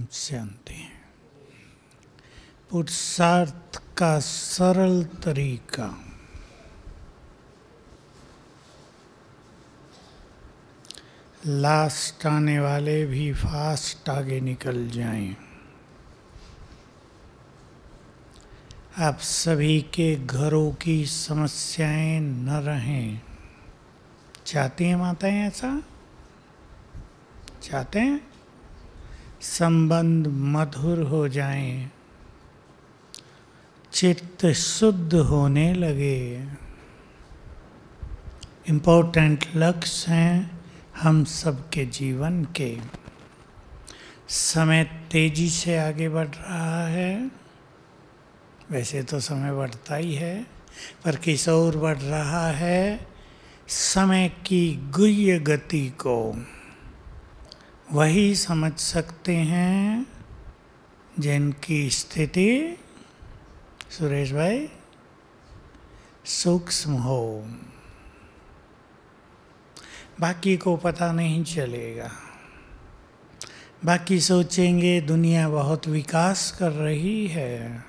शांति। पुरुषार्थ का सरल तरीका। लास्ट आने वाले भी फास्ट आगे निकल जाएं। आप सभी के घरों की समस्याएं न रहें। चाहती हैं माताएं ऐसा? चाहते हैं संबंध मधुर हो जाएं, चित्त शुद्ध होने लगे। इम्पोर्टेंट लक्ष्य हैं हम सबके जीवन के। समय तेजी से आगे बढ़ रहा है। वैसे तो समय बढ़ता ही है, पर किस ओर बढ़ रहा है? समय की गुह्य गति को वही समझ सकते हैं जिनकी स्थिति, सुरेश भाई, सूक्ष्म हो। बाकी को पता नहीं चलेगा। बाकी सोचेंगे दुनिया बहुत विकास कर रही है,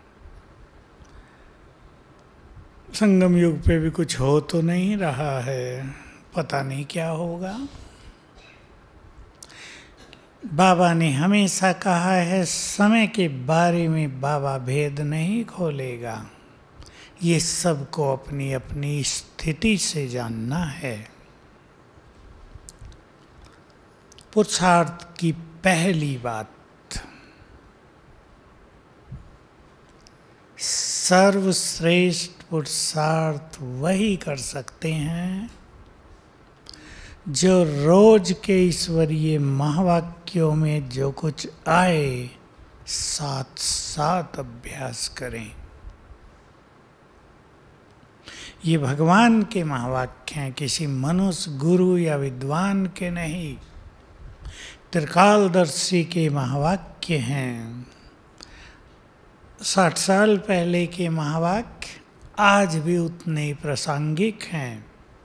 संगम युग पे भी कुछ हो तो नहीं रहा है, पता नहीं क्या होगा। बाबा ने हमेशा कहा है समय के बारे में बाबा भेद नहीं खोलेगा। ये सबको अपनी अपनी स्थिति से जानना है। पुरुषार्थ की पहली बात, सर्वश्रेष्ठ पुरुषार्थ वही कर सकते हैं जो रोज के ईश्वरीय महावाक्यों में जो कुछ आए साथ साथ अभ्यास करें। ये भगवान के महावाक्य हैं, किसी मनुष्य, गुरु या विद्वान के नहीं। त्रिकालदर्शी के महावाक्य हैं। 60 साल पहले के महावाक्य आज भी उतने ही प्रासंगिक हैं।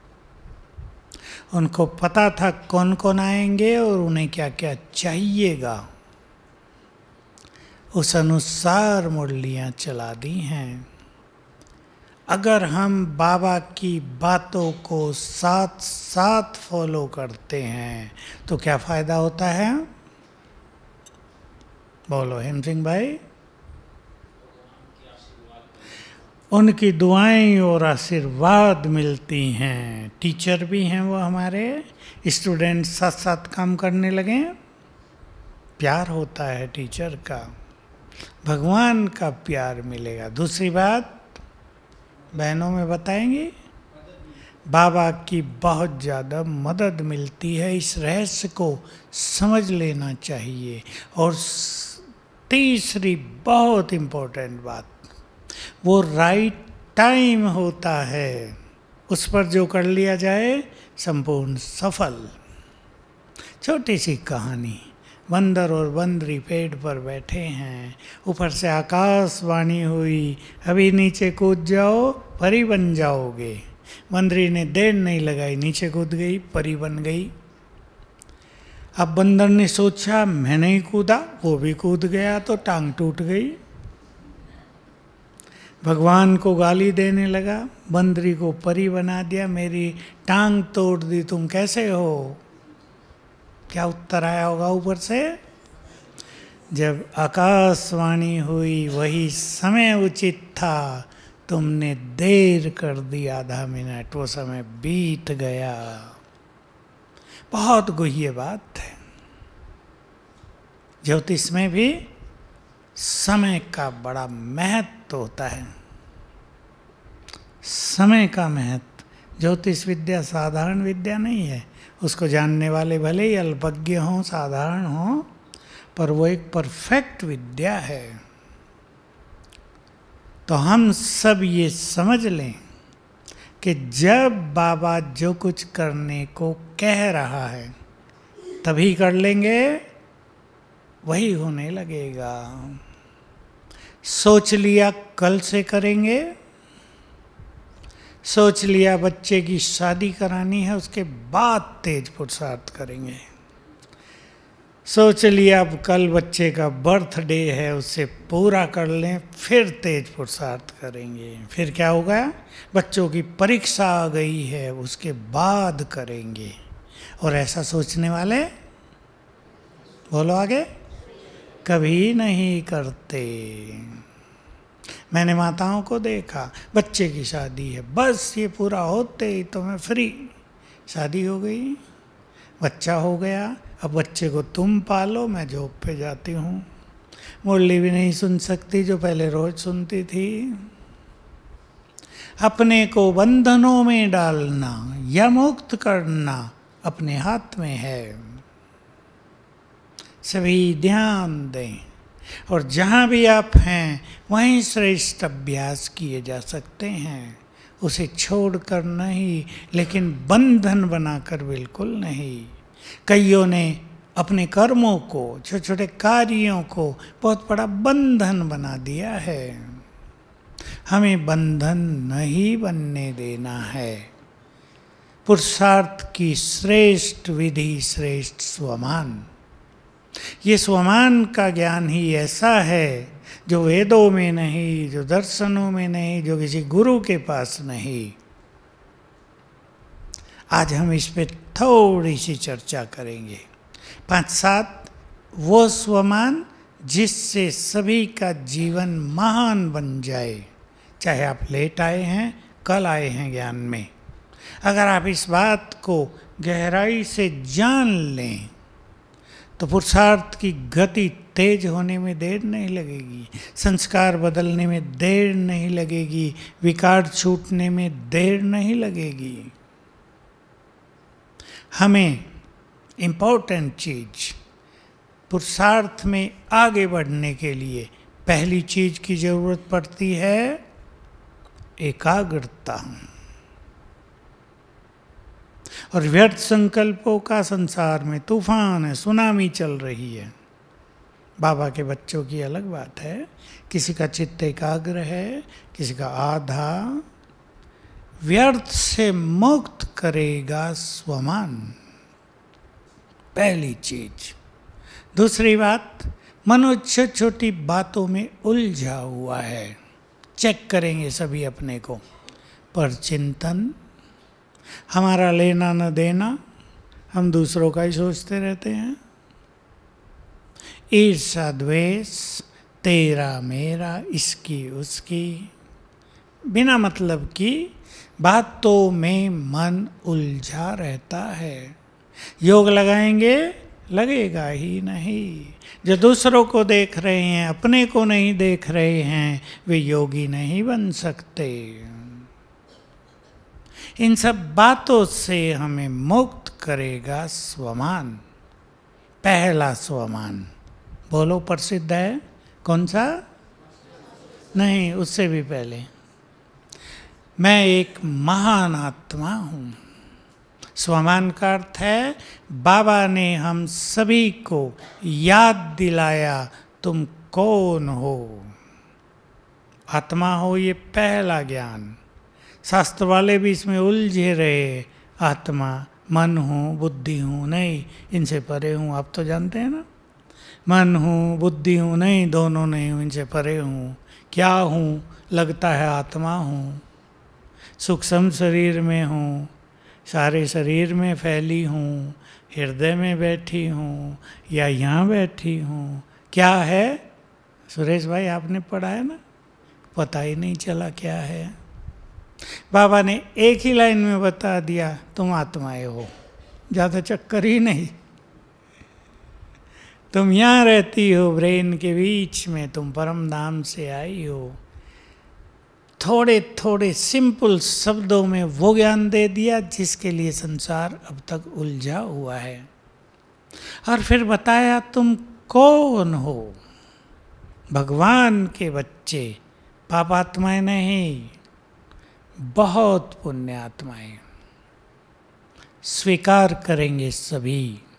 उनको पता था कौन कौन आएंगे और उन्हें क्या क्या चाहिएगा। उस अनुसार मुरलियां चला दी हैं। अगर हम बाबा की बातों को साथ साथ फॉलो करते हैं तो क्या फायदा होता है? बोलो हेम सिंह भाई। उनकी दुआएं और आशीर्वाद मिलती हैं। टीचर भी हैं वो हमारे, स्टूडेंट साथ साथ काम करने लगे, प्यार होता है टीचर का, भगवान का प्यार मिलेगा। दूसरी बात बहनों में बताएंगी, बाबा की बहुत ज़्यादा मदद मिलती है। इस रहस्य को समझ लेना चाहिए। और तीसरी बहुत इम्पोर्टेंट बात, वो राइट टाइम होता है। उस पर जो कर लिया जाए संपूर्ण सफल। छोटी सी कहानी, बंदर और बंदरी पेड़ पर बैठे हैं, ऊपर से आकाशवाणी हुई, अभी नीचे कूद जाओ परी बन जाओगे। बंदरी ने देर नहीं लगाई, नीचे कूद गई, परी बन गई। अब बंदर ने सोचा मैं नहीं कूदा, वो भी कूद गया तो टांग टूट गई। भगवान को गाली देने लगा, बंदरी को परी बना दिया, मेरी टांग तोड़ दी, तुम कैसे हो? क्या उत्तर आया होगा ऊपर से? जब आकाशवाणी हुई वही समय उचित था, तुमने देर कर दी आधा मिनट, वो समय बीत गया। बहुत गुह्य बात है। ज्योतिष में भी समय का बड़ा महत्व होता है। समय का महत्व। ज्योतिष विद्या साधारण विद्या नहीं है। उसको जानने वाले भले ही अल्पज्ञ हों, साधारण हों, पर वो एक परफेक्ट विद्या है। तो हम सब ये समझ लें कि जब बाबा जो कुछ करने को कह रहा है तभी कर लेंगे, वही होने लगेगा। सोच लिया कल से करेंगे, सोच लिया बच्चे की शादी करानी है, उसके बाद तेज पुरुषार्थ करेंगे। सोच लिया अब कल बच्चे का बर्थडे है, उससे पूरा कर लें, फिर तेज पुरुषार्थ करेंगे। फिर क्या होगा, बच्चों की परीक्षा आ गई है, उसके बाद करेंगे। और ऐसा सोचने वाले, बोलो आगे, कभी नहीं करते। मैंने माताओं को देखा, बच्चे की शादी है, बस ये पूरा होते ही तो मैं फ्री, शादी हो गई, बच्चा हो गया, अब बच्चे को तुम पालो, मैं जॉब पे जाती हूँ, मुरली भी नहीं सुन सकती जो पहले रोज सुनती थी। अपने को बंधनों में डालना या मुक्त करना अपने हाथ में है। सभी ध्यान दें, और जहाँ भी आप हैं वहीं श्रेष्ठ अभ्यास किए जा सकते हैं। उसे छोड़कर नहीं, लेकिन बंधन बनाकर बिल्कुल नहीं। कईयों ने अपने कर्मों को, छोटे छोटे कार्यों को बहुत बड़ा बंधन बना दिया है। हमें बंधन नहीं बनने देना है। पुरुषार्थ की श्रेष्ठ विधि, श्रेष्ठ स्वमान। ये स्वमान का ज्ञान ही ऐसा है जो वेदों में नहीं, जो दर्शनों में नहीं, जो किसी गुरु के पास नहीं। आज हम इस पे थोड़ी सी चर्चा करेंगे। 5-7 वो स्वमान जिससे सभी का जीवन महान बन जाए। चाहे आप लेट आए हैं, कल आए हैं ज्ञान में, अगर आप इस बात को गहराई से जान लें तो पुरुषार्थ की गति तेज होने में देर नहीं लगेगी, संस्कार बदलने में देर नहीं लगेगी, विकार छूटने में देर नहीं लगेगी। हमें इम्पोर्टेंट चीज, पुरुषार्थ में आगे बढ़ने के लिए पहली चीज की जरूरत पड़ती है एकाग्रता। और व्यर्थ संकल्पों का संसार में तूफान है, सुनामी चल रही है। बाबा के बच्चों की अलग बात है, किसी का चित्त एकाग्र है, किसी का आधा। व्यर्थ से मुक्त करेगा स्वमान, पहली चीज। दूसरी बात, मनुष्य छोटी बातों में उलझा हुआ है। चेक करेंगे सभी अपने को, पर चिंतन, हमारा लेना न देना, हम दूसरों का ही सोचते रहते हैं। ईर्षा द्वेष, तेरा मेरा, इसकी उसकी, बिना मतलब की बातों में मन उलझा रहता है। योग लगाएंगे, लगेगा ही नहीं। जो दूसरों को देख रहे हैं, अपने को नहीं देख रहे हैं, वे योगी नहीं बन सकते। इन सब बातों से हमें मुक्त करेगा स्वमान, पहला स्वमान। बोलो, प्रसिद्ध है कौन सा? नहीं, उससे भी पहले, मैं एक महान आत्मा हूँ। स्वमान का अर्थ है बाबा ने हम सभी को याद दिलाया तुम कौन हो। आत्मा हो, ये पहला ज्ञान। शास्त्र वाले भी इसमें उलझे रहे, आत्मा मन हूँ, बुद्धि हूँ, नहीं, इनसे परे हूँ। आप तो जानते हैं ना, मन हूँ, बुद्धि हूँ, नहीं, दोनों नहीं हूँ, इनसे परे हूँ। क्या हूँ? लगता है आत्मा हूँ, सूक्ष्म शरीर में हूँ, सारे शरीर में फैली हूँ, हृदय में बैठी हूँ या यहाँ बैठी हूँ। क्या है सुरेश भाई, आपने पढ़ा है ना, पता ही नहीं चला क्या है। बाबा ने एक ही लाइन में बता दिया, तुम आत्माएं हो, ज़्यादा चक्कर ही नहीं। तुम यहाँ रहती हो ब्रेन के बीच में, तुम परम धाम से आई हो। थोड़े थोड़े सिंपल शब्दों में वो ज्ञान दे दिया जिसके लिए संसार अब तक उलझा हुआ है। और फिर बताया तुम कौन हो। भगवान के बच्चे, पापात्माएं नहीं, बहुत पुण्य आत्माएं। स्वीकार करेंगे सभी,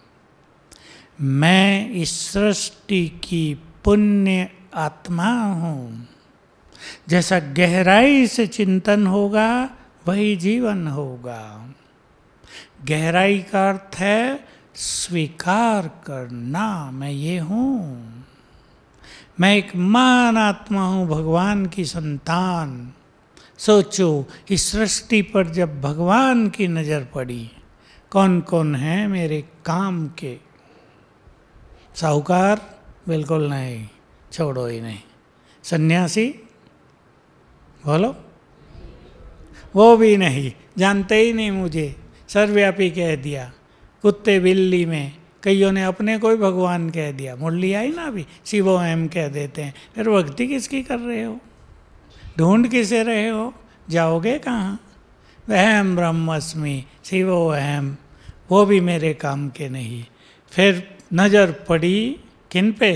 मैं इस सृष्टि की पुण्य आत्मा हूँ। जैसा गहराई से चिंतन होगा वही जीवन होगा। गहराई का अर्थ है स्वीकार करना मैं ये हूँ, मैं एक महान आत्मा हूँ, भगवान की संतान। सोचो इस सृष्टि पर जब भगवान की नज़र पड़ी, कौन कौन है मेरे काम के? साहूकार बिल्कुल नहीं, छोड़ो ही नहीं। सन्यासी बोलो, वो भी नहीं, जानते ही नहीं मुझे, सर्वव्यापी कह दिया। कुत्ते बिल्ली में कईयों ने अपने को ही भगवान कह दिया, मुरली आई ना अभी, शिवो एम कह देते हैं। फिर भक्ति किसकी कर रहे हो? ढूंढ किसे रहे हो? जाओगे कहाँ? वहम ब्रह्मस्मि शिवो अहम, वो भी मेरे काम के नहीं। फिर नज़र पड़ी किन पे?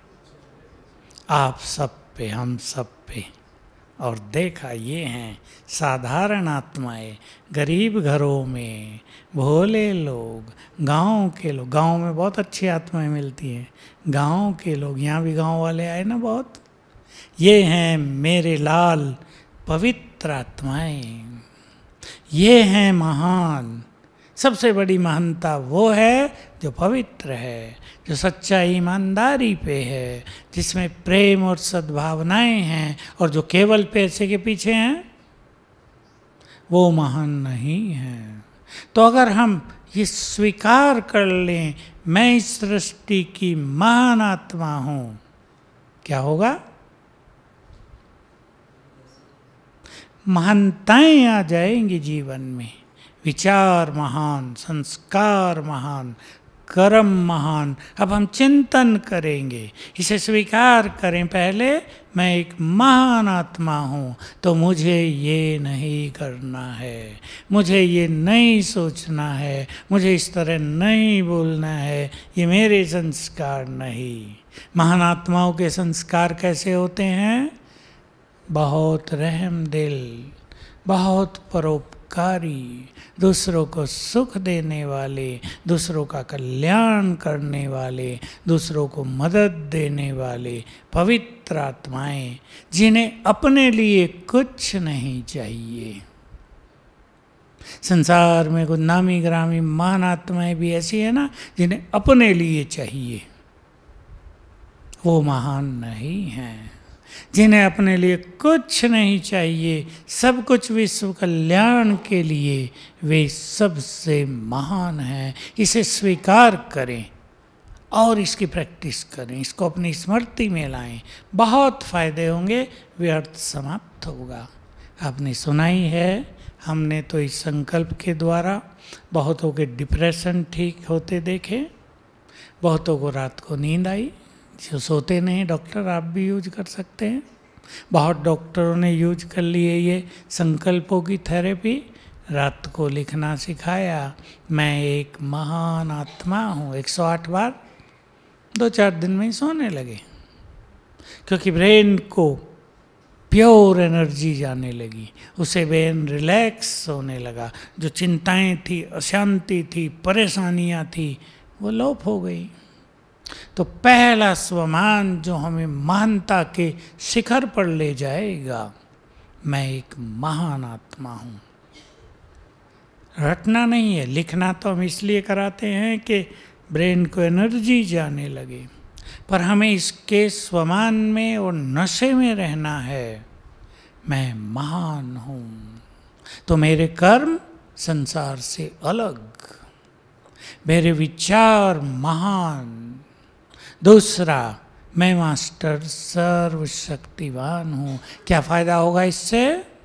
आप सब पे, हम सब पे। और देखा ये हैं साधारण आत्माएं, गरीब घरों में, भोले लोग, गांव के लोग। गांव में बहुत अच्छी आत्माएं मिलती हैं, गांव के लोग। यहाँ भी गांव वाले आए ना बहुत। ये हैं मेरे लाल पवित्र आत्माएं, ये हैं महान। सबसे बड़ी महानता वो है जो पवित्र है, जो सच्चा ईमानदारी पे है, जिसमें प्रेम और सद्भावनाएं हैं, और जो केवल पैसे के पीछे हैं वो महान नहीं है। तो अगर हम ये स्वीकार कर लें मैं इस सृष्टि की महान आत्मा हूँ, क्या होगा? महानताएं आ जाएंगी जीवन में। विचार महान, संस्कार महान, कर्म महान। अब हम चिंतन करेंगे, इसे स्वीकार करें। पहले मैं एक महान आत्मा हूँ, तो मुझे ये नहीं करना है, मुझे ये नहीं सोचना है, मुझे इस तरह नहीं बोलना है, ये मेरे संस्कार नहीं। महान आत्माओं के संस्कार कैसे होते हैं? बहुत रहम दिल, बहुत परोपकारी, दूसरों को सुख देने वाले, दूसरों का कल्याण करने वाले, दूसरों को मदद देने वाले पवित्र आत्माएं, जिन्हें अपने लिए कुछ नहीं चाहिए। संसार में कुछ नामी ग्रामी महान आत्माएं भी ऐसी है ना, जिन्हें अपने लिए चाहिए, वो महान नहीं हैं। जिन्हें अपने लिए कुछ नहीं चाहिए, सब कुछ विश्व कल्याण के लिए, वे सबसे महान हैं। इसे स्वीकार करें और इसकी प्रैक्टिस करें, इसको अपनी स्मृति में लाएं, बहुत फायदे होंगे, व्यर्थ समाप्त होगा। आपने सुना ही है, हमने तो इस संकल्प के द्वारा बहुतों के डिप्रेशन ठीक होते देखे, बहुतों को रात को नींद आई। जो सोते नहीं डॉक्टर, आप भी यूज कर सकते हैं। बहुत डॉक्टरों ने यूज कर लिए ये संकल्पों की थेरेपी। रात को लिखना सिखाया, मैं एक महान आत्मा हूँ, 108 बार। 2-4 दिन में ही सोने लगे, क्योंकि ब्रेन को प्योर एनर्जी जाने लगी, उसे ब्रेन रिलैक्स होने लगा। जो चिंताएं थी, अशांति थी, परेशानियाँ थी, वो लोप हो गई। तो पहला स्वमान जो हमें महानता के शिखर पर ले जाएगा, मैं एक महान आत्मा हूँ। रटना नहीं है, लिखना तो हम इसलिए कराते हैं कि ब्रेन को एनर्जी जाने लगे, पर हमें इसके स्वमान में और नशे में रहना है। मैं महान हूँ, तो मेरे कर्म संसार से अलग, मेरे विचार महान। दूसरा, मैं मास्टर सर्वशक्तिवान हूँ। क्या फायदा होगा इससे?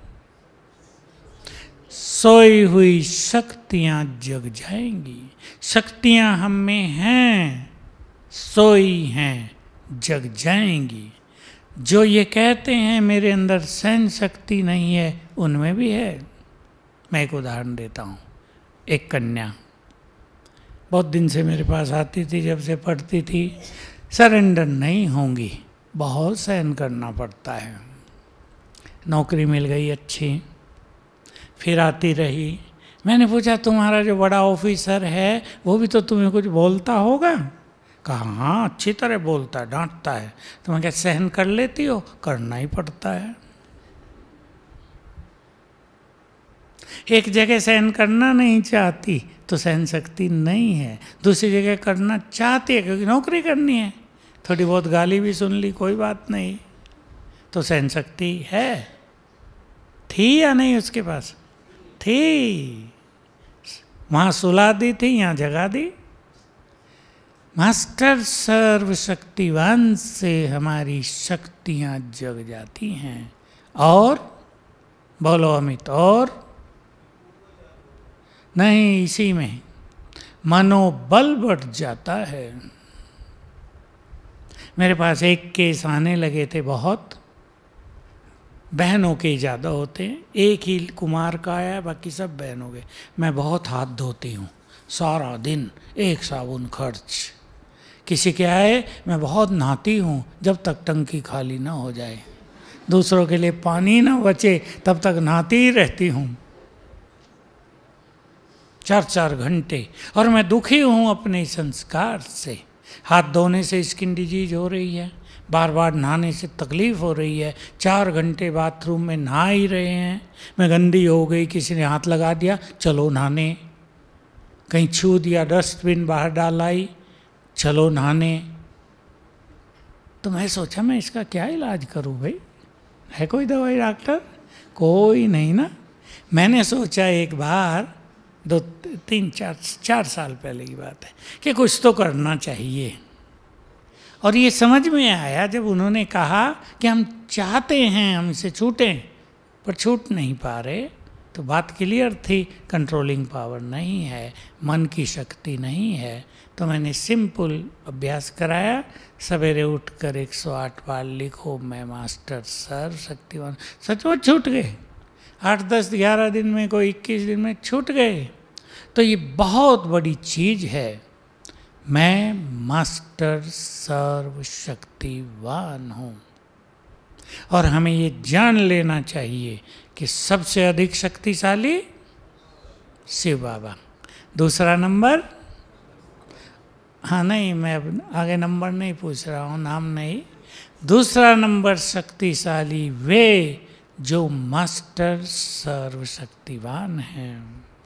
सोई हुई शक्तियाँ जग जाएंगी। शक्तियाँ हम में हैं, सोई हैं, जग जाएंगी। जो ये कहते हैं मेरे अंदर सहन शक्ति नहीं है, उनमें भी है। मैं एक उदाहरण देता हूँ। एक कन्या बहुत दिन से मेरे पास आती थी, जब से पढ़ती थी। सरेंडर नहीं होंगी, बहुत सहन करना पड़ता है। नौकरी मिल गई अच्छी, फिर आती रही। मैंने पूछा, तुम्हारा जो बड़ा ऑफिसर है वो भी तो तुम्हें कुछ बोलता होगा? कहा हाँ, अच्छी तरह बोलता है, डांटता है। तो मैं क्या सहन कर लेती हो? करना ही पड़ता है। एक जगह सहन करना नहीं चाहती तो सहन शक्ति नहीं है, दूसरी जगह करना चाहती है क्योंकि नौकरी करनी है, थोड़ी बहुत गाली भी सुन ली कोई बात नहीं, तो सहन शक्ति है। थी या नहीं उसके पास? थी। वहाँ सुला दी थी, यहाँ जगा दी। मास्टर सर्वशक्तिवान से हमारी शक्तियाँ जग जाती हैं। और बोलो अमित, और नहीं, इसी में मनोबल बढ़ जाता है। मेरे पास एक केस आने लगे थे, बहुत बहनों के ज़्यादा होते हैं, एक ही कुमार का आया, बाकी सब बहनों के। मैं बहुत हाथ धोती हूँ सारा दिन, एक साबुन खर्च। किसी के आए, मैं बहुत नहाती हूँ जब तक टंकी खाली ना हो जाए, दूसरों के लिए पानी ना बचे तब तक नहाती ही रहती हूँ 4-4 घंटे। और मैं दुखी हूँ अपने संस्कार से। हाथ धोने से स्किन डिजीज हो रही है, बार बार नहाने से तकलीफ़ हो रही है, 4 घंटे बाथरूम में नहा ही रहे हैं। मैं गंदी हो गई, किसी ने हाथ लगा दिया, चलो नहाने, कहीं छू दिया, डस्टबिन बाहर डाल आई, चलो नहाने। तो मैं सोचा मैं इसका क्या इलाज करूं भाई, है कोई दवाई डॉक्टर? कोई नहीं ना। मैंने सोचा एक बार, 4 साल पहले की बात है, कि कुछ तो करना चाहिए। और ये समझ में आया जब उन्होंने कहा कि हम चाहते हैं हम इसे छूटें पर छूट नहीं पा रहे, तो बात क्लियर थी, कंट्रोलिंग पावर नहीं है, मन की शक्ति नहीं है। तो मैंने सिंपल अभ्यास कराया, सवेरे उठकर 108 बार लिखो, मैं मास्टर सर्वशक्तिवान। सचमुच छूट गए, 8, 10, 11 दिन में, कोई 21 दिन में छूट गए। तो ये बहुत बड़ी चीज़ है, मैं मास्टर सर्वशक्तिवान हूँ। और हमें ये जान लेना चाहिए कि सबसे अधिक शक्तिशाली शिव बाबा, दूसरा नंबर, हाँ नहीं, मैं अब आगे नंबर नहीं पूछ रहा हूँ, नाम नहीं, दूसरा नंबर शक्तिशाली वे जो मास्टर सर्वशक्तिवान हैं।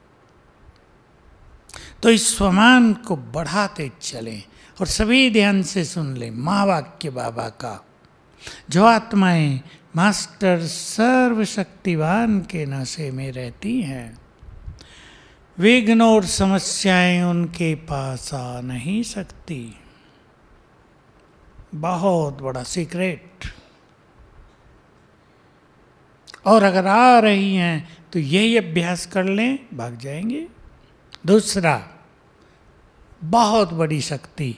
तो इस स्वमान को बढ़ाते चलें और सभी ध्यान से सुन लें महावाक्य बाबा का। जो आत्माएं मास्टर सर्वशक्तिवान के नशे में रहती हैं, विघ्न और समस्याएं उनके पास आ नहीं सकती। बहुत बड़ा सीक्रेट। और अगर आ रही हैं तो यही अभ्यास कर लें, भाग जाएंगे। दूसरा, बहुत बड़ी शक्ति,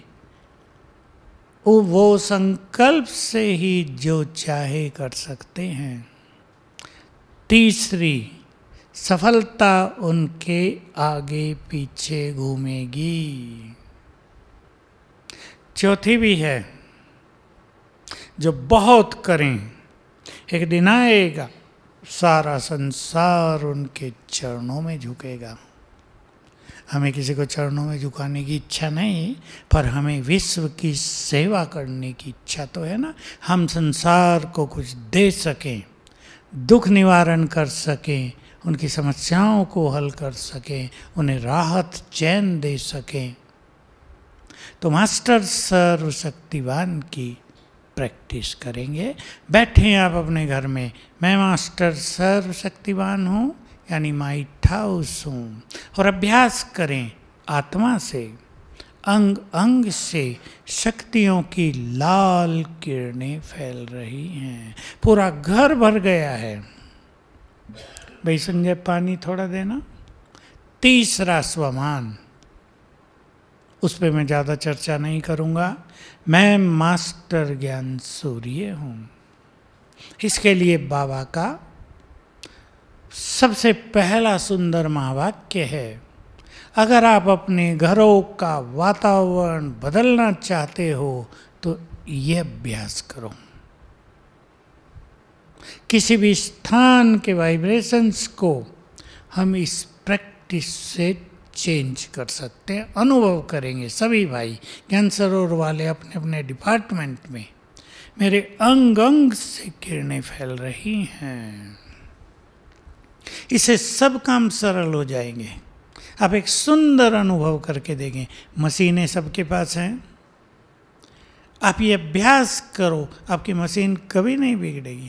वो संकल्प से ही जो चाहे कर सकते हैं। तीसरी, सफलता उनके आगे पीछे घूमेगी। चौथी भी है, जो बहुत करें एक दिन आएगा सारा संसार उनके चरणों में झुकेगा। हमें किसी को चरणों में झुकाने की इच्छा नहीं, पर हमें विश्व की सेवा करने की इच्छा तो है ना। हम संसार को कुछ दे सकें, दुख निवारण कर सकें, उनकी समस्याओं को हल कर सकें, उन्हें राहत चैन दे सकें। तो मास्टर सर्वशक्तिवान की प्रैक्टिस करेंगे। बैठें आप अपने घर में, मैं मास्टर सर्वशक्तिवान हूँ, यानी माइट हाउस हूँ, और अभ्यास करें आत्मा से, अंग अंग से शक्तियों की लाल किरणें फैल रही हैं, पूरा घर भर गया है। भाई संजय पानी थोड़ा देना। तीसरा स्वमान, उस पर मैं ज़्यादा चर्चा नहीं करूँगा। मैं मास्टर ज्ञान सूर्य हूँ। इसके लिए बाबा का सबसे पहला सुंदर महावाक्य है, अगर आप अपने घरों का वातावरण बदलना चाहते हो तो ये अभ्यास करो। किसी भी स्थान के वाइब्रेशंस को हम इस प्रैक्टिस से चेंज कर सकते हैं, अनुभव करेंगे सभी भाई ज्ञान सरोवर वाले अपने अपने डिपार्टमेंट में। मेरे अंग अंग से किरणें फैल रही हैं। इससे सब काम सरल हो जाएंगे। आप एक सुंदर अनुभव करके देखें। मशीनें सबके पास हैं, आप ये अभ्यास करो, आपकी मशीन कभी नहीं बिगड़ेगी।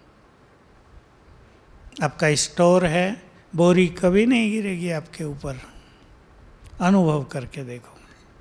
आपका स्टोर है, बोरी कभी नहीं गिरेगी आपके ऊपर। अनुभव करके देखो।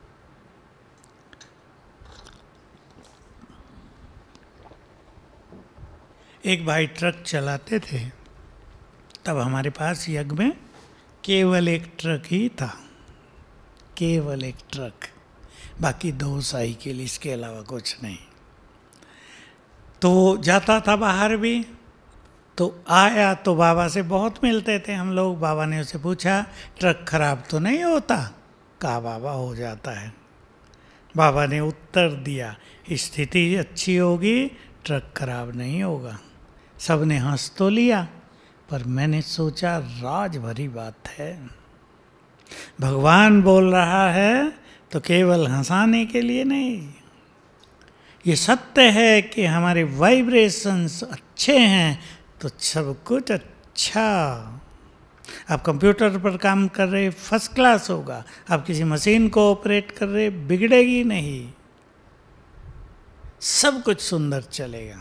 एक भाई ट्रक चलाते थे, तब हमारे पास यज्ञ में केवल एक ट्रक ही था, केवल एक ट्रक, बाकी 2 साइकिल, इसके अलावा कुछ नहीं। तो जाता था बाहर भी, तो आया तो बाबा से बहुत मिलते थे हम लोग। बाबा ने उसे पूछा, ट्रक खराब तो नहीं होता? कहा बाबा हो जाता है। बाबा ने उत्तर दिया, स्थिति अच्छी होगी ट्रक खराब नहीं होगा। सबने हंस तो लिया, पर मैंने सोचा राज भरी बात है, भगवान बोल रहा है तो केवल हंसाने के लिए नहीं। ये सत्य है कि हमारे वाइब्रेशंस अच्छे हैं तो सब कुछ अच्छा। आप कंप्यूटर पर काम कर रहे, फर्स्ट क्लास होगा। आप किसी मशीन को ऑपरेट कर रहे, बिगड़ेगी नहीं, सब कुछ सुंदर चलेगा।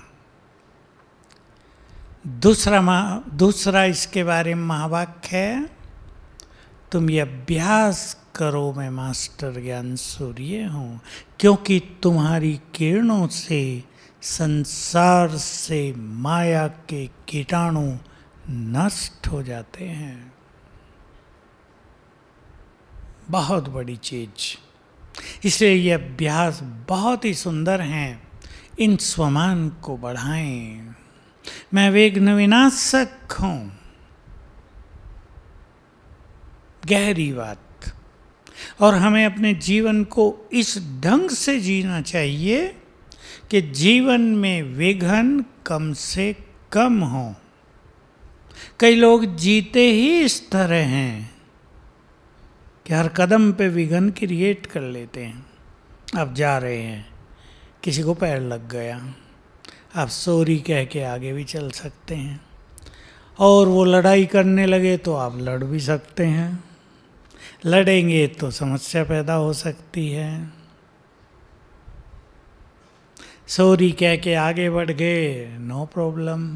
दूसरा इसके बारे में महावाक्य है, तुम ये अभ्यास करो मैं मास्टर ज्ञान सूर्य हूँ, क्योंकि तुम्हारी किरणों से संसार से माया के कीटाणु नष्ट हो जाते हैं। बहुत बड़ी चीज, इसलिए ये अभ्यास बहुत ही सुंदर हैं। इन स्वमान को बढ़ाएं। मैं विघ्न विनाशक हूं, गहरी बात। और हमें अपने जीवन को इस ढंग से जीना चाहिए कि जीवन में विघ्न कम से कम हो। कई लोग जीते ही इस तरह हैं कि हर कदम पे विघ्न क्रिएट कर लेते हैं। आप जा रहे हैं, किसी को पैर लग गया, आप सॉरी कह के आगे भी चल सकते हैं, और वो लड़ाई करने लगे तो आप लड़ भी सकते हैं। लड़ेंगे तो समस्या पैदा हो सकती है। सॉरी कह के आगे बढ़ गए, नो प्रॉब्लम।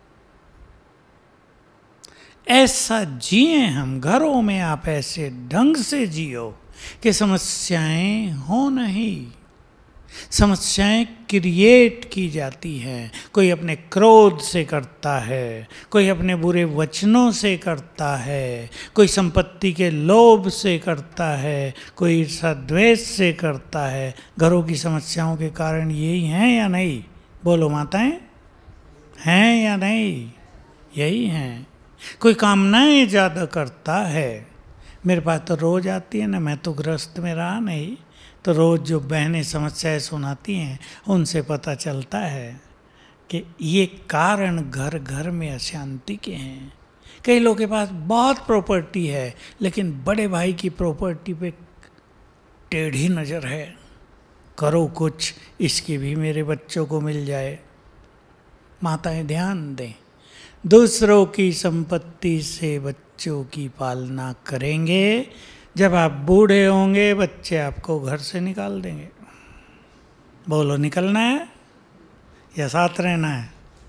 ऐसा जिए हम, घरों में आप ऐसे ढंग से जियो कि समस्याएं हो नहीं। समस्याएं क्रिएट की जाती हैं। कोई अपने क्रोध से करता है, कोई अपने बुरे वचनों से करता है, कोई संपत्ति के लोभ से करता है, कोई ईर्ष्या द्वेष से करता है। घरों की समस्याओं के कारण यही हैं या नहीं? बोलो माताएं, हैं या नहीं? यही हैं। कोई कामनाएं ज़्यादा करता है। मेरे पास तो रोज़ आती है ना, मैं तो गृहस्थ में रहा नहीं, तो रोज़ जो बहनें समस्याएं सुनाती हैं उनसे पता चलता है कि ये कारण घर घर में अशांति के हैं। कई लोगों के पास बहुत प्रॉपर्टी है, लेकिन बड़े भाई की प्रॉपर्टी पे टेढ़ी नज़र है। करो कुछ, इसकी भी मेरे बच्चों को मिल जाए। माताएं ध्यान दें, दूसरों की संपत्ति से बच्चों की पालना करेंगे। जब आप बूढ़े होंगे, बच्चे आपको घर से निकाल देंगे। बोलो, निकलना है या साथ रहना है?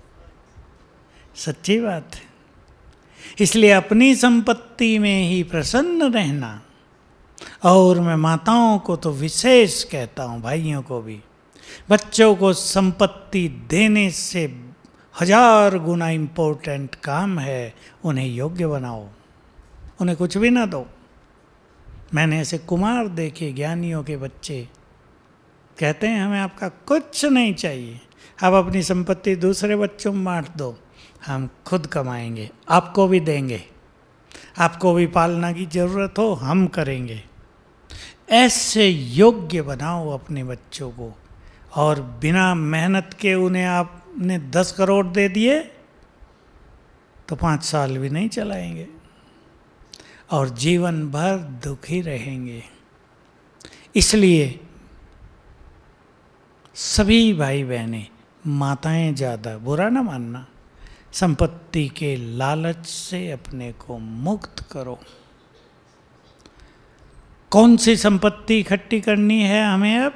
सच्ची बात है। इसलिए अपनी संपत्ति में ही प्रसन्न रहना। और मैं माताओं को तो विशेष कहता हूँ, भाइयों को भी, बच्चों को संपत्ति देने से 1000 गुना इम्पोर्टेंट काम है उन्हें योग्य बनाओ। उन्हें कुछ भी ना दो। मैंने ऐसे कुमार देखे, ज्ञानियों के बच्चे कहते हैं हमें आपका कुछ नहीं चाहिए, आप अपनी संपत्ति दूसरे बच्चों में बांट दो, हम खुद कमाएंगे, आपको भी देंगे, आपको भी पालना की ज़रूरत हो हम करेंगे। ऐसे योग्य बनाओ अपने बच्चों को, और बिना मेहनत के उन्हें आपने 10 करोड़ दे दिए तो 5 साल भी नहीं चलाएंगे और जीवन भर दुखी रहेंगे। इसलिए सभी भाई बहनें, माताएं ज़्यादा, बुरा ना मानना, संपत्ति के लालच से अपने को मुक्त करो। कौन सी संपत्ति इकट्ठी करनी है हमें अब?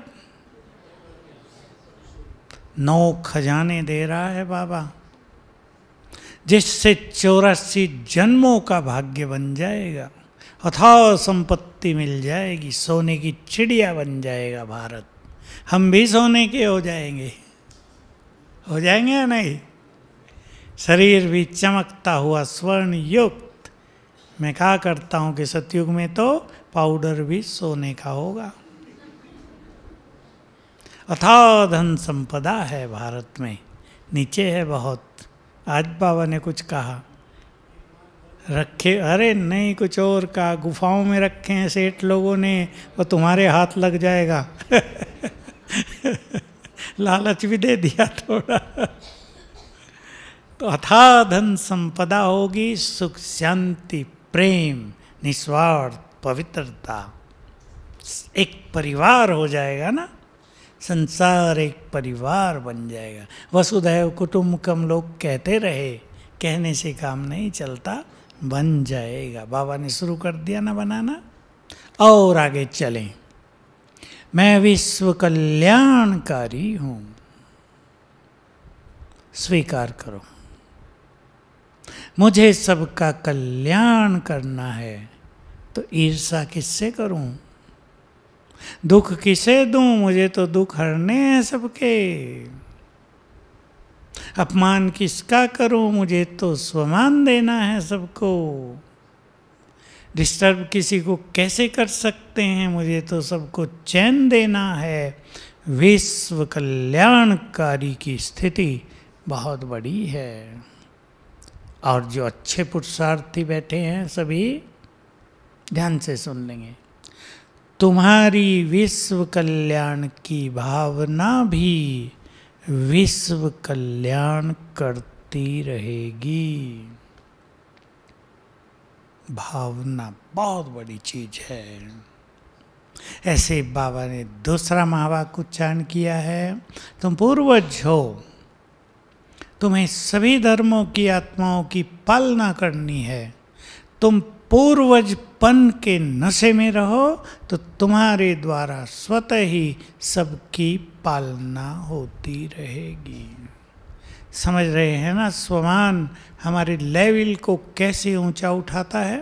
9 खजाने दे रहा है बाबा, जिससे 84 जन्मों का भाग्य बन जाएगा, अथाह संपत्ति मिल जाएगी, सोने की चिड़िया बन जाएगा भारत। हम भी सोने के हो जाएंगे या नहीं? शरीर भी चमकता हुआ स्वर्ण युक्त। मैं कहा करता हूँ कि सतयुग में तो पाउडर भी सोने का होगा। अथाह धन संपदा है भारत में, नीचे है बहुत। आज बाबा ने कुछ कहा, रखे, अरे नहीं कुछ और कहा, गुफाओं में रखे हैं सेठ लोगों ने, वो तुम्हारे हाथ लग जाएगा। लालच भी दे दिया थोड़ा। तो अथाह धन संपदा होगी, सुख शांति प्रेम निस्वार्थ पवित्रता, एक परिवार हो जाएगा ना, संसार एक परिवार बन जाएगा। वसुधैव कुटुंबकम लोग कहते रहे, कहने से काम नहीं चलता, बन जाएगा। बाबा ने शुरू कर दिया ना बनाना। और आगे चलें। मैं विश्व कल्याणकारी हूँ, स्वीकार करो। मुझे सबका कल्याण करना है, तो ईर्ष्या किससे करूं? दुख किसे दूं? मुझे तो दुख हरने हैं सबके। अपमान किसका करूं? मुझे तो स्वमान देना है सबको। डिस्टर्ब किसी को कैसे कर सकते हैं? मुझे तो सबको चैन देना है। विश्व कल्याणकारी की स्थिति बहुत बड़ी है। और जो अच्छे पुरुषार्थी बैठे हैं सभी ध्यान से सुन लेंगे। तुम्हारी विश्व कल्याण की भावना भी विश्व कल्याण करती रहेगी। भावना बहुत बड़ी चीज है। ऐसे बाबा ने दूसरा महावाक्य उच्चारण किया है, तुम पूर्वज हो, तुम्हें सभी धर्मों की आत्माओं की पालना करनी है। तुम पूर्वजपन के नशे में रहो तो तुम्हारे द्वारा स्वतः ही सबकी पालना होती रहेगी। समझ रहे हैं ना? स्वमान हमारे लेवल को कैसे ऊंचा उठाता है।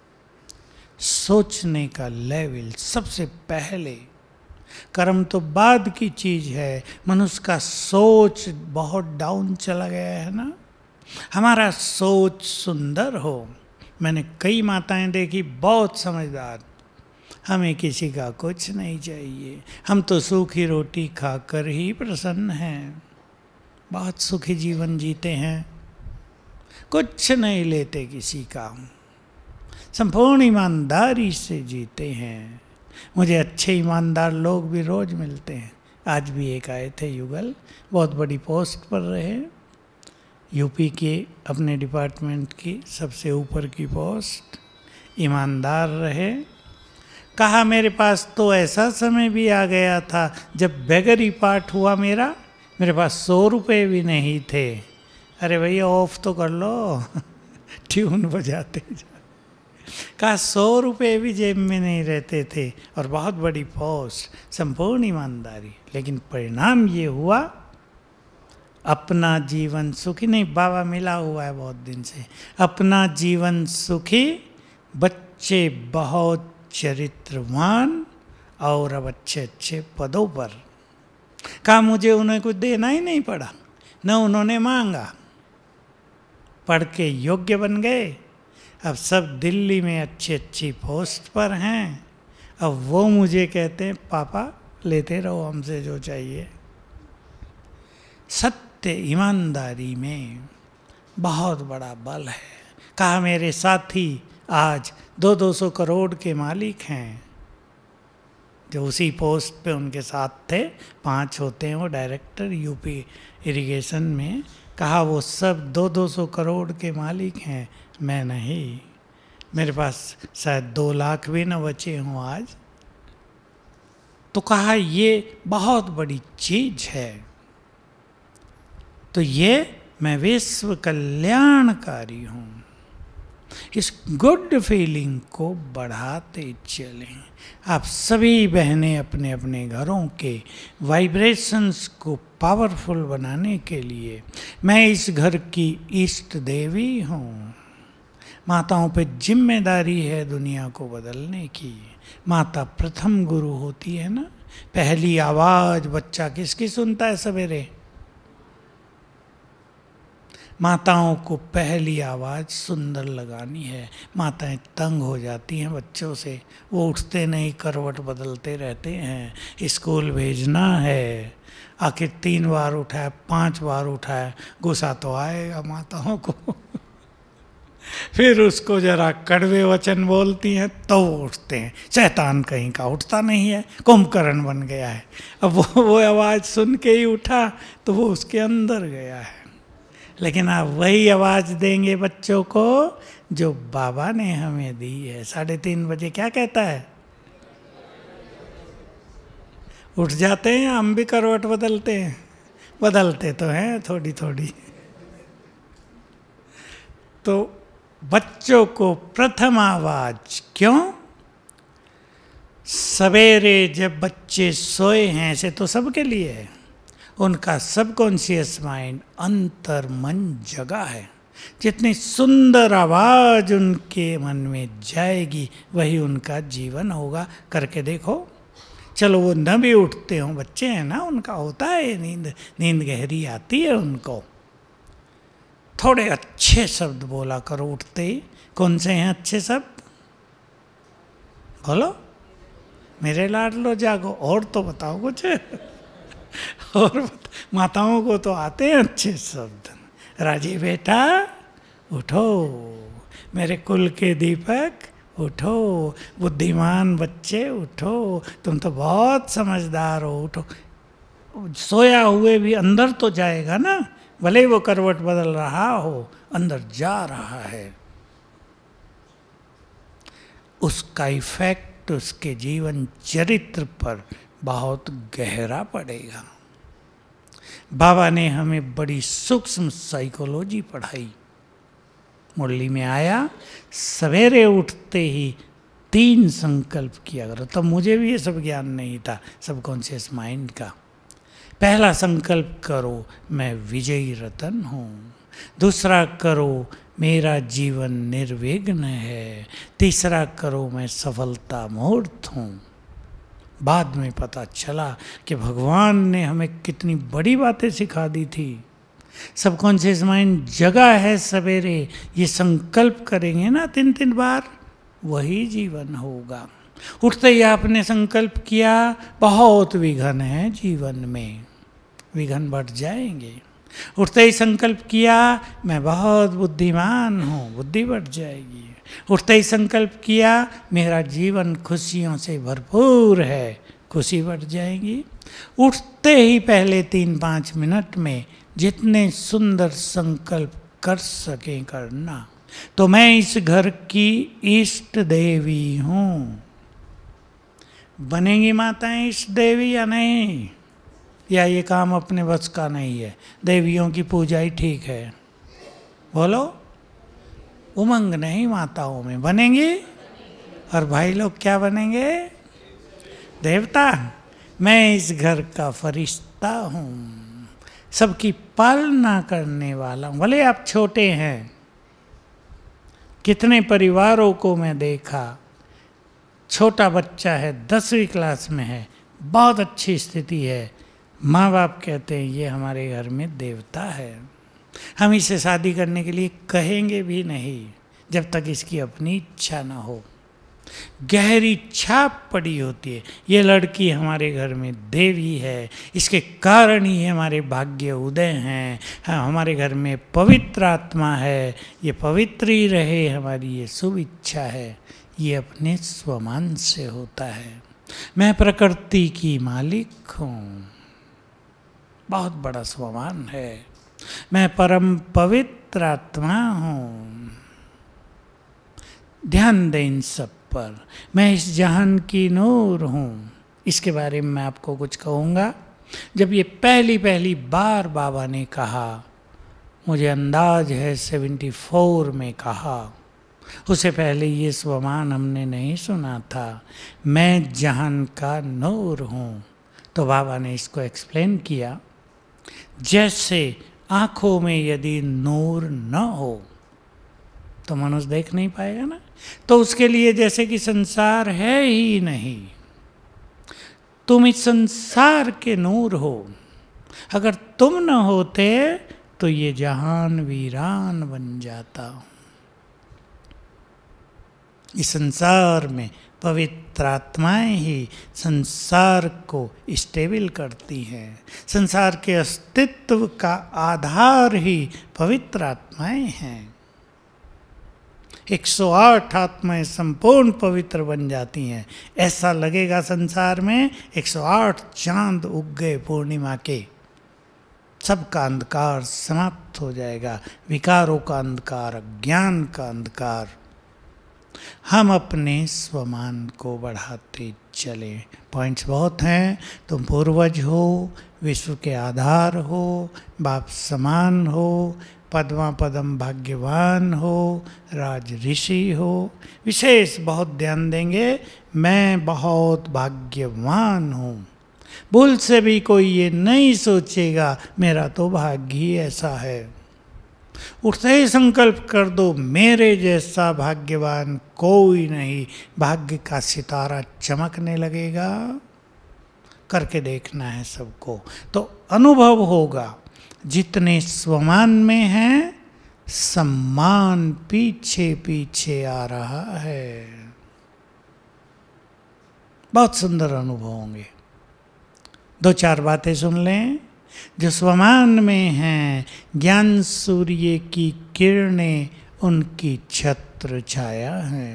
सोचने का लेवल सबसे पहले, कर्म तो बाद की चीज है। मनुष्य का सोच बहुत डाउन चला गया है ना। हमारा सोच सुंदर हो। मैंने कई माताएं देखी बहुत समझदार, हमें किसी का कुछ नहीं चाहिए, हम तो सूखी रोटी खाकर ही प्रसन्न हैं, बहुत सुखी जीवन जीते हैं, कुछ नहीं लेते किसी का, संपूर्ण ईमानदारी से जीते हैं। मुझे अच्छे ईमानदार लोग भी रोज मिलते हैं। आज भी एक आए थे युगल, बहुत बड़ी पोस्ट पर रहे, यूपी के अपने डिपार्टमेंट की सबसे ऊपर की पोस्ट, ईमानदार रहे। कहा मेरे पास तो ऐसा समय भी आ गया था जब बेगरी पार्ट हुआ मेरे पास 100 रुपये भी नहीं थे। अरे भैया ऑफ तो कर लो, ट्यून बजाते जा। कहा 100 रुपये भी जेब में नहीं रहते थे और बहुत बड़ी पोस्ट, संपूर्ण ईमानदारी। लेकिन परिणाम ये हुआ, अपना जीवन सुखी नहीं, बाबा मिला हुआ है बहुत दिन से, अपना जीवन सुखी, बच्चे बहुत चरित्रवान और अब अच्छे अच्छे पदों पर। कहा मुझे उन्हें कुछ देना ही नहीं पड़ा, न उन्होंने मांगा, पढ़ के योग्य बन गए। अब सब दिल्ली में अच्छी अच्छी पोस्ट पर हैं। अब वो मुझे कहते हैं पापा लेते रहो हमसे जो चाहिए। सत्य ईमानदारी में बहुत बड़ा बल है। कहा मेरे साथी आज 200 करोड़ के मालिक हैं, जो उसी पोस्ट पे उनके साथ थे, 5 होते हैं वो डायरेक्टर यूपी इरिगेशन में। कहा वो सब 200 करोड़ के मालिक हैं, मैं नहीं, मेरे पास शायद 2 लाख भी न बचे हों आज। तो कहा ये बहुत बड़ी चीज है। तो ये मैं विश्व कल्याणकारी हूँ। इस गुड फीलिंग को बढ़ाते चलें। आप सभी बहनें अपने अपने घरों के वाइब्रेशंस को पावरफुल बनाने के लिए, मैं इस घर की इष्ट देवी हूँ। माताओं पे जिम्मेदारी है दुनिया को बदलने की। माता प्रथम गुरु होती है ना। पहली आवाज बच्चा किसकी सुनता है सवेरे? माताओं को पहली आवाज़ सुंदर लगानी है। माताएं तंग हो जाती हैं बच्चों से, वो उठते नहीं, करवट बदलते रहते हैं। स्कूल भेजना है, आखिर 3 बार उठाए 5 बार उठाए, गुस्सा तो आएगा माताओं को। फिर उसको जरा कड़वे वचन बोलती हैं तो वो उठते हैं। शैतान कहीं का उठता नहीं है, कुंभकर्ण बन गया है। अब वो आवाज़ सुन के ही उठा तो वो उसके अंदर गया है। लेकिन आप वही आवाज़ देंगे बच्चों को जो बाबा ने हमें दी है। 3:30 बजे क्या कहता है? उठ जाते हैं। हम भी करवट बदलते हैं, बदलते तो हैं थोड़ी थोड़ी। तो बच्चों को प्रथम आवाज क्यों? सवेरे जब बच्चे सोए हैं, ऐसे तो सबके लिए है, उनका सबकॉन्शियस माइंड, अंतर मन जगा है। जितनी सुंदर आवाज उनके मन में जाएगी वही उनका जीवन होगा। करके देखो। चलो वो न भी उठते हों, बच्चे हैं ना, उनका होता है नींद गहरी आती है उनको। थोड़े अच्छे शब्द बोला करो उठते ही। कौन से हैं अच्छे शब्द? बोलो। मेरे लाडलो जागो। और तो बताओ कुछ। और माताओं को तो आते हैं अच्छे शब्द। राजी बेटा उठो, मेरे कुल के दीपक उठो, बुद्धिमान बच्चे उठो, तुम तो बहुत समझदार हो, उठो। सोया हुए भी अंदर तो जाएगा ना, भले ही वो करवट बदल रहा हो, अंदर जा रहा है। उसका इफेक्ट उसके जीवन चरित्र पर बहुत गहरा पड़ेगा। बाबा ने हमें बड़ी सूक्ष्म साइकोलॉजी पढ़ाई। मुरली में आया, सवेरे उठते ही 3 संकल्प किया करो। तब मुझे भी ये सब ज्ञान नहीं था सबकॉन्शियस माइंड का। पहला संकल्प करो, मैं विजयी रतन हूँ। दूसरा करो, मेरा जीवन निर्विघ्न है। तीसरा करो, मैं सफलता मूर्त हूँ। बाद में पता चला कि भगवान ने हमें कितनी बड़ी बातें सिखा दी थी। सबकॉन्शियस माइंड जगा है सवेरे, ये संकल्प करेंगे ना 3-3 बार, वही जीवन होगा। उठते ही आपने संकल्प किया, बहुत विघन है जीवन में, विघन बढ़ जाएंगे। उठते ही संकल्प किया, मैं बहुत बुद्धिमान हूँ, बुद्धि बढ़ जाएगी। उठते ही संकल्प किया, मेरा जीवन खुशियों से भरपूर है, खुशी बढ़ जाएगी। उठते ही पहले 3-5 मिनट में जितने सुंदर संकल्प कर सकें करना। तो मैं इस घर की इष्ट देवी हूँ। बनेंगी माताएं इष्ट देवी या नहीं? या ये काम अपने बस का नहीं है? देवियों की पूजा ही ठीक है। बोलो। उमंग नहीं माताओं में। बनेंगी? और भाई लोग क्या बनेंगे? देवता। मैं इस घर का फरिश्ता हूँ, सबकी पालना करने वाला हूँ। भले आप छोटे हैं, कितने परिवारों को मैं देखा, छोटा बच्चा है, 10वीं क्लास में है, बहुत अच्छी स्थिति है, माँ बाप कहते हैं ये हमारे घर में देवता है। हम इसे शादी करने के लिए कहेंगे भी नहीं जब तक इसकी अपनी इच्छा ना हो। गहरी छाप पड़ी होती है, ये लड़की हमारे घर में देवी है, इसके कारण ही हमारे भाग्य उदय हैं। हमारे घर में पवित्र आत्मा है, ये पवित्र ही रहे, हमारी ये शुभ इच्छा है। ये अपने स्वमान से होता है। मैं प्रकृति की मालिक हूँ, बहुत बड़ा स्वमान है। मैं परम पवित्र आत्मा हूँ। ध्यान दें इन सब पर। मैं इस जहान की नूर हूँ। इसके बारे में मैं आपको कुछ कहूँगा। जब ये पहली बार बाबा ने कहा मुझे अंदाज है 74 में कहा। उससे पहले ये स्वमान हमने नहीं सुना था, मैं जहान का नूर हूँ। तो बाबा ने इसको एक्सप्लेन किया, जैसे आँखों में यदि नूर न हो तो मनुष्य देख नहीं पाएगा ना। तो उसके लिए जैसे कि संसार है ही नहीं, तुम इस संसार के नूर हो। अगर तुम न होते तो ये जहान वीरान बन जाता। इस संसार में पवित्र आत्माएं ही संसार को स्टेबल करती हैं। संसार के अस्तित्व का आधार ही पवित्र आत्माएं हैं। 108 आत्माएं संपूर्ण पवित्र बन जाती हैं। ऐसा लगेगा संसार में 108 चांद उग गए पूर्णिमा के, सबका अंधकार समाप्त हो जाएगा, विकारों का अंधकार, अज्ञान का अंधकार। हम अपने स्वमान को बढ़ाते चले। पॉइंट्स बहुत हैं। तुम पूर्वज हो, विश्व के आधार हो, बाप समान हो, पद्मा पदम भाग्यवान हो, राज ऋषि हो। विशेष बहुत ध्यान देंगे, मैं बहुत भाग्यवान हूँ। भूल से भी कोई ये नहीं सोचेगा मेरा तो भाग्य ही ऐसा है। उठते ही संकल्प कर दो, मेरे जैसा भाग्यवान कोई नहीं। भाग्य का सितारा चमकने लगेगा। करके देखना है सबको, तो अनुभव होगा। जितने स्वमान में हैं, सम्मान पीछे पीछे आ रहा है। बहुत सुंदर अनुभव होंगे। 2-4 बातें सुन लें। जो स्वमान में हैं, ज्ञान सूर्य की किरणें उनकी छत्र छाया है।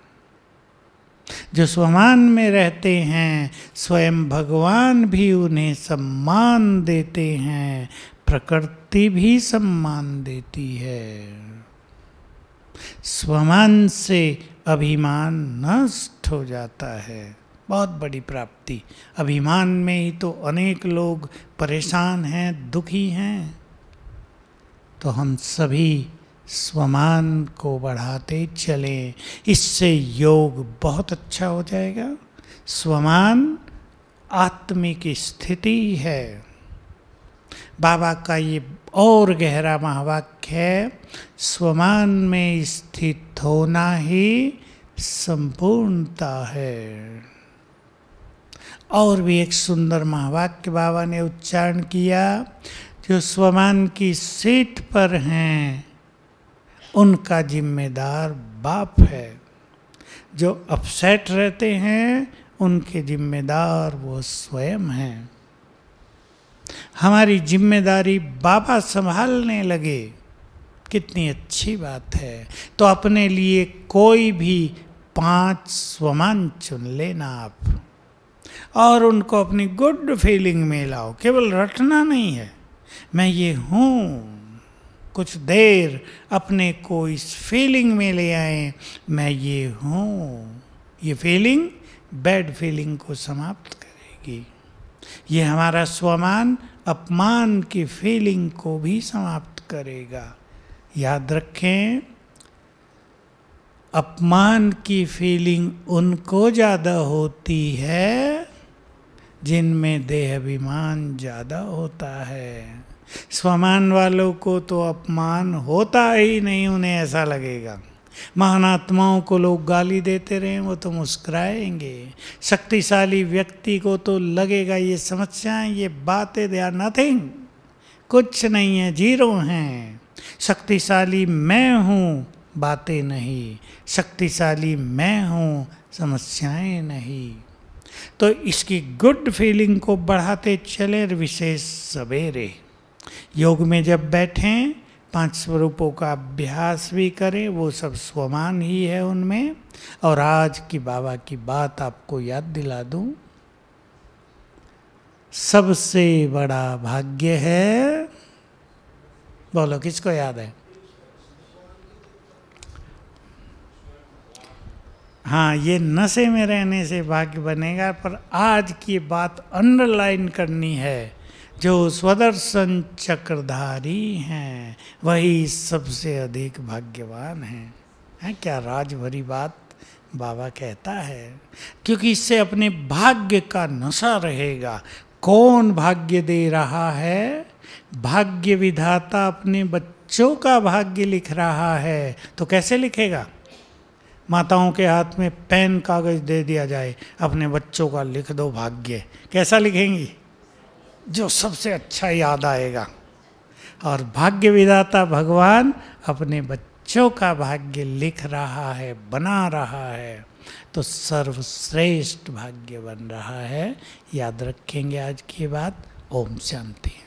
जो स्वमान में रहते हैं, स्वयं भगवान भी उन्हें सम्मान देते हैं, प्रकृति भी सम्मान देती है। स्वमान से अभिमान नष्ट हो जाता है। बहुत बड़ी प्राप्ति। अभिमान में ही तो अनेक लोग परेशान हैं, दुखी हैं। तो हम सभी स्वमान को बढ़ाते चलें, इससे योग बहुत अच्छा हो जाएगा। स्वमान आत्मिक स्थिति है। बाबा का ये और गहरा महावाक्य है, स्वमान में स्थित होना ही संपूर्णता है। और भी एक सुंदर महावाक्य बाबा ने उच्चारण किया, जो स्वमान की सीट पर हैं उनका जिम्मेदार बाप है। जो अपसेट रहते हैं उनके जिम्मेदार वो स्वयं हैं। हमारी जिम्मेदारी बाबा संभालने लगे, कितनी अच्छी बात है। तो अपने लिए कोई भी 5 स्वमान चुन लेना आप, और उनको अपनी गुड फीलिंग में लाओ। केवल रटना नहीं है, मैं ये हूँ। कुछ देर अपने को इस फीलिंग में ले आए, मैं ये हूँ। ये फीलिंग बैड फीलिंग को समाप्त करेगी। ये हमारा स्वमान अपमान की फीलिंग को भी समाप्त करेगा। याद रखें, अपमान की फीलिंग उनको ज़्यादा होती है जिनमें देह अभिमान ज़्यादा होता है। स्वमान वालों को तो अपमान होता ही नहीं, उन्हें ऐसा लगेगा। महानात्माओं को लोग गाली देते रहे, वो तो मुस्कुराएंगे। शक्तिशाली व्यक्ति को तो लगेगा ये समस्याएं, ये बातें, दे आर नथिंग, कुछ नहीं है, जीरो हैं। शक्तिशाली मैं हूँ, बातें नहीं। शक्तिशाली मैं हूँ, समस्याएं नहीं। तो इसकी गुड फीलिंग को बढ़ाते चले। विशेष सवेरे योग में जब बैठें, 5 स्वरूपों का अभ्यास भी करें, वो सब स्वमान ही है उनमें। और आज की बाबा की बात आपको याद दिला दूं, सबसे बड़ा भाग्य है, बोलो किसको याद है? हाँ, ये नशे में रहने से भाग्य बनेगा, पर आज की बात अंडरलाइन करनी है। जो स्वदर्शन चक्रधारी हैं वही सबसे अधिक भाग्यवान हैं। है क्या राज भरी बात बाबा कहता है, क्योंकि इससे अपने भाग्य का नशा रहेगा। कौन भाग्य दे रहा है? भाग्य विधाता अपने बच्चों का भाग्य लिख रहा है। तो कैसे लिखेगा? माताओं के हाथ में पेन कागज दे दिया जाए, अपने बच्चों का लिख दो भाग्य, कैसा लिखेंगी? जो सबसे अच्छा याद आएगा। और भाग्य विधाता भगवान अपने बच्चों का भाग्य लिख रहा है, बना रहा है, तो सर्वश्रेष्ठ भाग्य बन रहा है। याद रखेंगे आज की बात। ओम शांति।